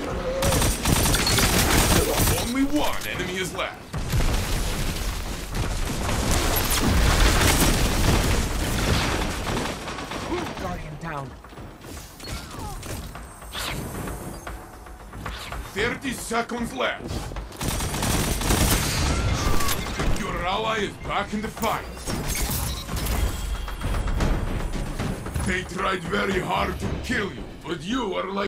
Only one enemy is left. Guardian down. 30 seconds left. Your ally is back in the fight. They tried very hard to kill you, but you are like